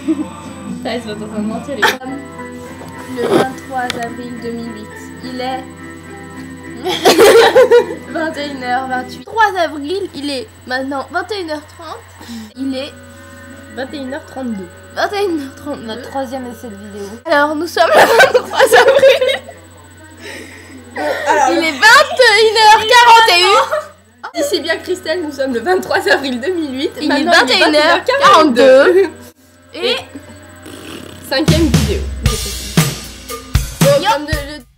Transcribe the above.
Thais va en train de mentir, les Le 23 avril 2008. Il est 21h28. 3 avril, il est maintenant 21h30. Il est 21h32. 21h30. Notre troisième essai de vidéo. Alors nous sommes le 23 avril. Alors, Il est 21h41. Ici bien Christelle, nous sommes le 23 avril 2008. Il est Maintenant, 21h42. Et 5ème vidéo. Yo. Comme de,